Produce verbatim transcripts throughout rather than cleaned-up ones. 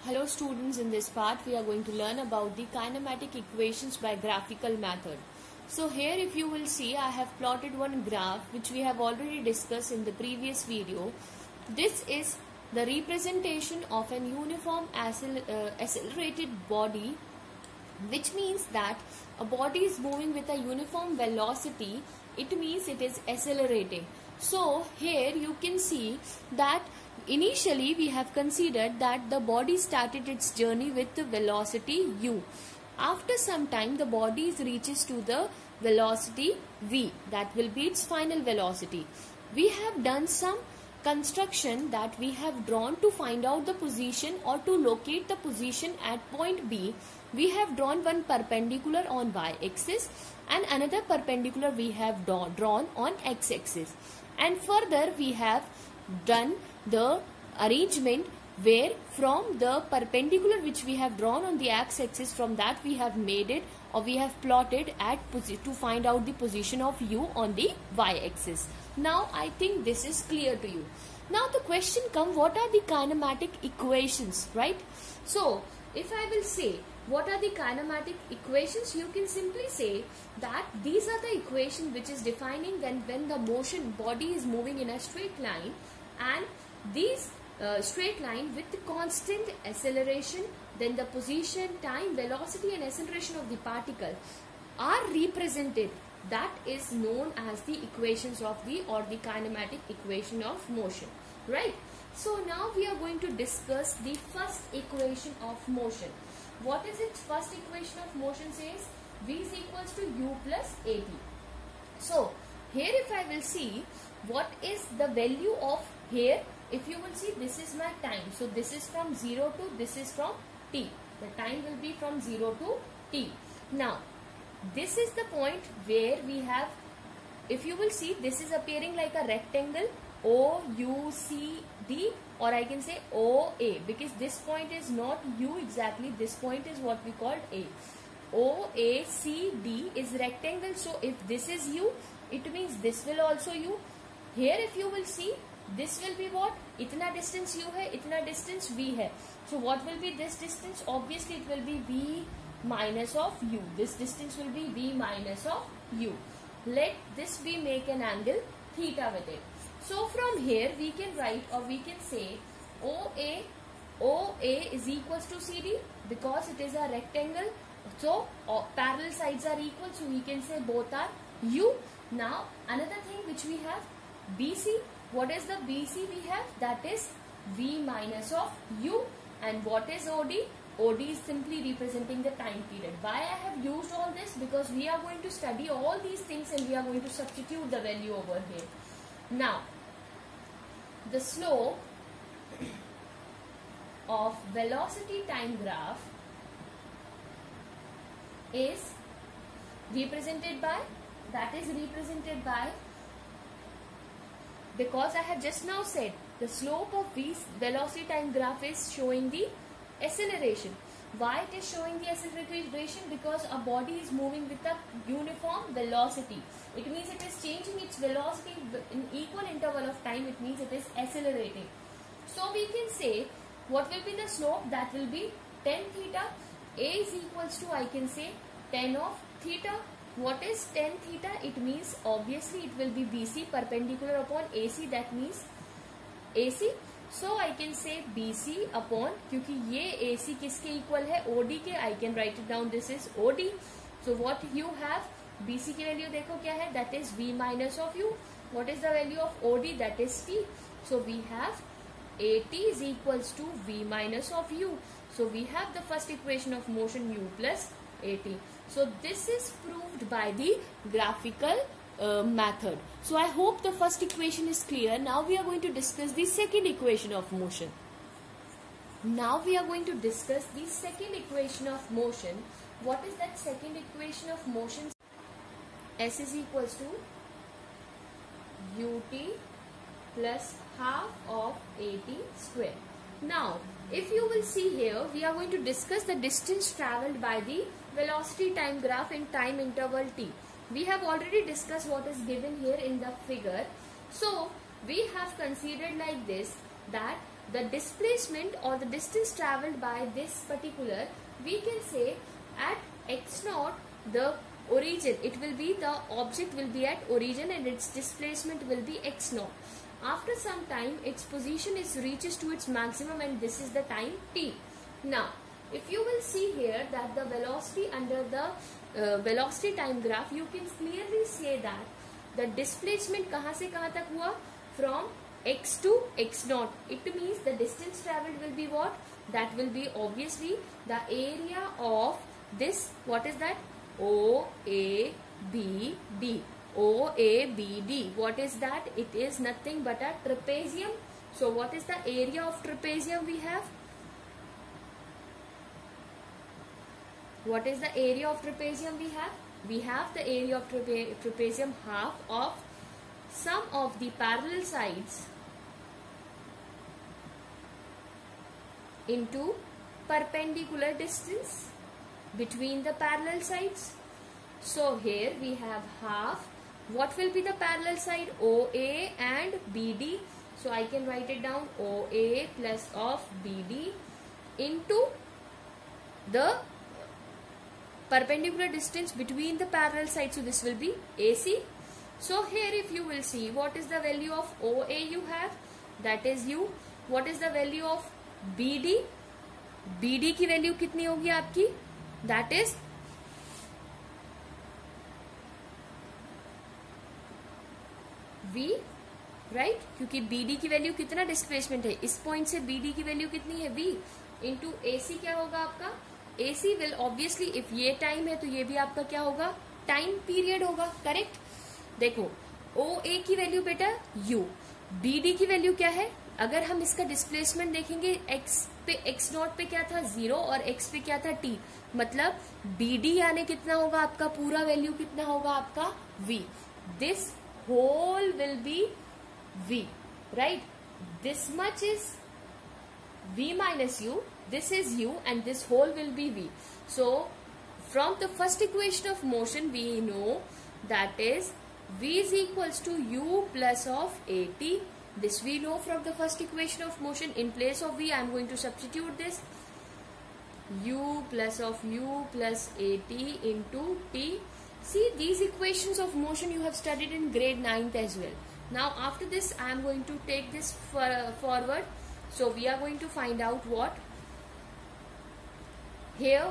Hello students, in this part we are going to learn about the kinematic equations by graphical method. So here if you will see, I have plotted one graph which we have already discussed in the previous video. This is the representation of an uniform accel uh, accelerated body, which means that a body is moving with a uniform velocity. It means it is accelerating. So here you can see that initially we have considered that the body started its journey with the velocity u. After some time the body reaches to the velocity v, that will be its final velocity. We have done some construction that we have drawn to find out the position or to locate the position at point B. We have drawn one perpendicular on y-axis and another perpendicular we have drawn on x-axis, and further we have done the arrangement where from the perpendicular which we have drawn on the x-axis, from that we have made it or we have plotted at to find out the position of u on the y-axis. Now I think this is clear to you. Now the question comes, what are the kinematic equations, right? So if I will say what are the kinematic equations, you can simply say that these are the equations which is defining when when the motion body is moving in a straight line, and these uh, straight line with the constant acceleration, then the position, time, velocity and acceleration of the particle are represented. That is known as the equations of the or the kinematic equation of motion, right? So now we are going to discuss the first equation of motion. What is its first equation of motion? Says v is equals to u plus at. So here if I will see what is the value of here, if you will see, this is my time. So this is from zero to this is from t. The time will be from zero to t. Now this is the point where we have, if you will see, this is appearing like a rectangle O U C D, or I can say O A, because this point is not U exactly, this point is what we called A. O A C D is rectangle, so if this is U, it means this will also U. Here if you will see, this will be what? Itna distance U hai, itna distance V hai. So what will be this distance? Obviously it will be V minus of U. This distance will be V minus of U. Let this be make an angle theta with it. So from here we can write or we can say O A, O A is equals to C D, because it is a rectangle. So uh, parallel sides are equal, so we can say both are U. Now another thing which we have, B C. What is the B C we have? That is V minus of U. And what is O D? O D is simply representing the time period. Why I have used all this? Because we are going to study all these things and we are going to substitute the value over here. Now, the slope of velocity time graph is represented by, that is represented by, because I have just now said the slope of this velocity time graph is showing the acceleration. Why it is showing the acceleration? Because a body is moving with a uniform velocity. It means it is changing its velocity in equal interval of time. It means it is accelerating. So we can say what will be the slope? That will be tan theta. A is equals to, I can say, tan of theta. What is tan theta? It means obviously it will be B C perpendicular upon A C. That means A C. So I can say B C upon, क्योंकि ये A C किसके equal है? O D के. I can write it down. This is O D. So what you have? B C की value देखो क्या है? That is V minus of U. What is the value of O D? That is T. So we have A T is equals to V minus of U. So we have the first equation of motion U plus A T. So this is proved by the graphical uh, method. So I hope the first equation is clear. Now we are going to discuss the second equation of motion. Now we are going to discuss the second equation of motion. What is that second equation of motion? S is equals to ut plus half of at square. Now if you will see here, we are going to discuss the distance travelled by the velocity time graph in time interval t. We have already discussed what is given here in the figure. So we have considered like this, that the displacement or the distance traveled by this particular, we can say at x naught the origin, it will be the object will be at origin and its displacement will be x naught. After some time its position is reaches to its maximum and this is the time t. Now if you will see here that the velocity under the uh, velocity time graph, you can clearly say that the displacement kahan se kahan tak hua, from x to x naught. It means the distance traveled will be what? That will be obviously the area of this, what is that? O A B D. O A B D. What is that? It is nothing but a trapezium. So what is the area of trapezium we have? What is the area of trapezium we have? We have the area of trape trapezium half of sum of the parallel sides into perpendicular distance between the parallel sides. So here we have half. What will be the parallel side? O A and B D. So I can write it down, O A plus of B D into the perpendicular distance between the parallel sides. So this will be A C. So here if you will see, what is the value of O A you have? That is U. What is the value of B D? B D की value कितनी होगी आपकी? That is V, right? क्योंकि B D की value कितना displacement है, इस point से B D की वैल्यू कितनी है? V इंटू A C क्या होगा आपका? A C will obviously, if ये टाइम है तो ये भी आपका क्या होगा? टाइम पीरियड होगा, करेक्ट? देखो O A की वैल्यू बेटा U, B D की वैल्यू क्या है? अगर हम इसका डिस्प्लेसमेंट देखेंगे, x पे x नॉट पे क्या था? जीरो, और x पे क्या था? t. मतलब B D यानी कितना होगा आपका? पूरा वैल्यू कितना होगा आपका? V. This whole will be V, right? This much is V minus U, this is U, and this whole will be V. So from the first equation of motion we know that is V is equals to U plus of AT. This we know from the first equation of motion. In place of V I am going to substitute this, U plus of U plus AT into T. See, these equations of motion you have studied in grade ninth as well. Now after this I am going to take this for, uh, forward. So we are going to find out what? Here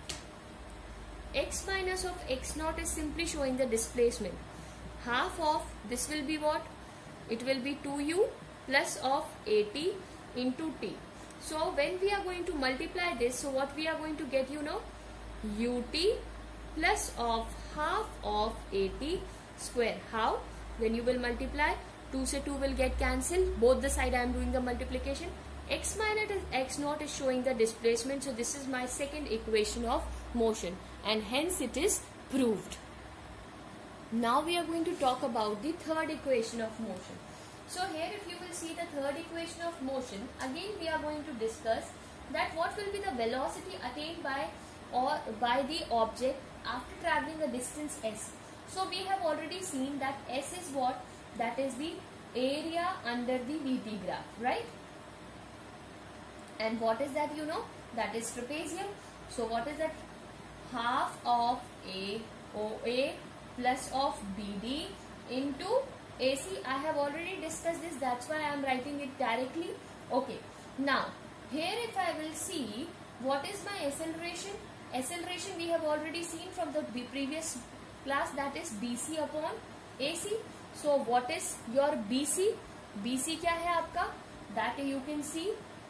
x minus of x naught is simply showing the displacement. Half of this will be what? It will be two U plus of AT into T. So when we are going to multiply this, so what we are going to get, you know, ut plus of half of AT square. How? When you will multiply, two se two will get cancelled. Both the side I am doing the multiplication. X minus x naught is showing the displacement. So this is my second equation of motion, and hence it is proved. Now we are going to talk about the third equation of motion. So here if you will see the third equation of motion, again we are going to discuss that what will be the velocity attained by or by the object after traveling a distance s. So we have already seen that s is what? That is the area under the V T graph, right? And what is that, you know? That is trapezium. So what is that? Half of A O A plus of B D into A C. I have already discussed this, that's why I am writing it directly. Okay. Now here if I will see what is my acceleration. Acceleration we have already seen from the previous class, that is B C upon A C. So what is your B C? B C क्या है आपका? That you can see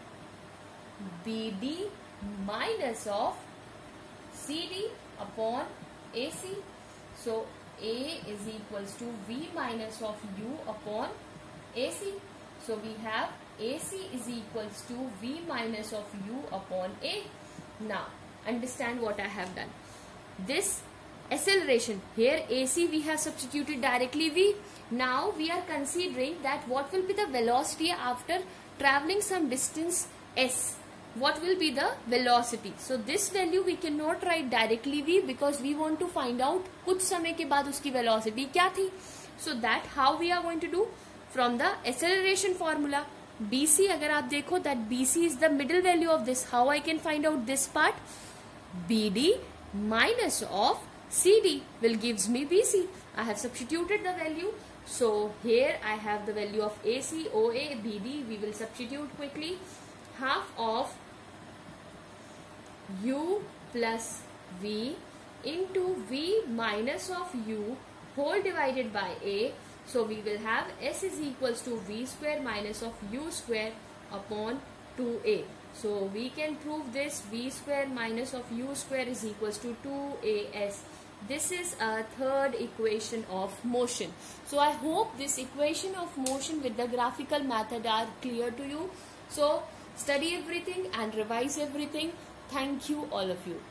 B D minus of C D upon A C. So A is equals to V minus of U upon A C. So we have A C is equals to V minus of U upon A. Now understand what I have done. This acceleration, here A C we have substituted directly V. Now we are considering that what will be the velocity after traveling some distance s. What will be the velocity? So this value we cannot write directly V because we want to find out कुछ समय के बाद उसकी velocity क्या थी. So that how we are going to do? From the acceleration formula. B C अगर आप देखो that B C is the middle value of this. How I can find out this part? B D minus of C D will gives me B C. I have substituted the value. So here I have the value of A C, O A, B D. We will substitute quickly. Half of U plus V into V minus of U whole divided by A. So we will have S is equals to V square minus of U square upon two A. So we can prove this. V square minus of U square is equals to two A S. This is a third equation of motion. So I hope this equation of motion with the graphical method are clear to you. So study everything and revise everything. Thank you all of you.